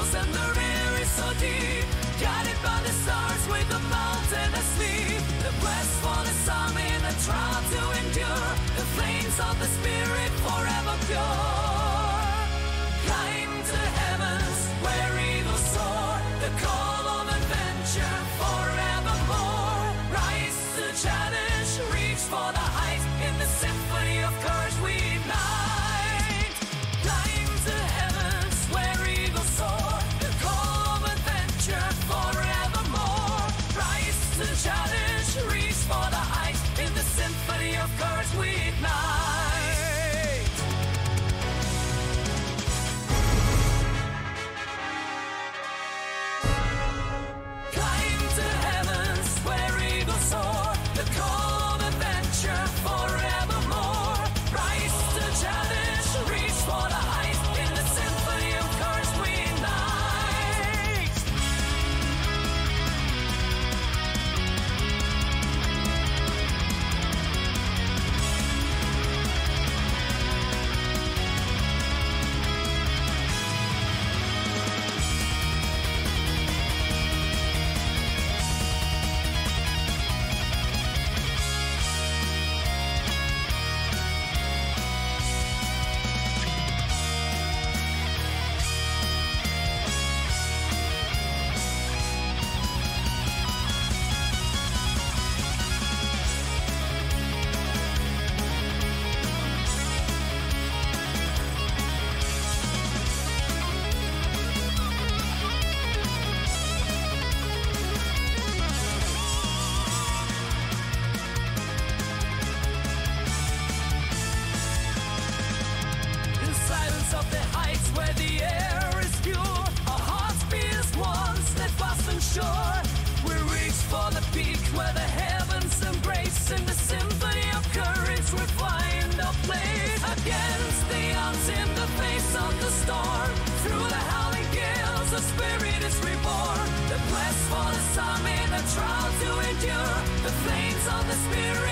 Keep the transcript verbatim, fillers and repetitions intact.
feels and the air is so deep. Guided by the stars with the mountain asleep. The quest for the summit, the trial to endure. The flames of the spirit forever pure. Climb to heavens where eagles soar. The call of adventure forevermore. Rise to challenge, reach for the heights. In the symphony of courage we ignite. Climb to heavens where eagles soar. The call of adventure forevermore. Rise to challenge, reach for the heights. In the symphony of courage we ignite. Climb to heavens where eagles soar. The call of adventure forevermore. Rise to challenge, reach for the heights. In the symphony of courage we ignite. In silence of the heights where the air is pure, our hearts beat as one, steadfast and sure. We reach for the peak where the heavens embrace. In the symphony of courage we find our place. Against the odds, in the face of the storm, through the howling gales, the spirit is reborn. The quest for the summit, the trial to endure. The flames of the spirit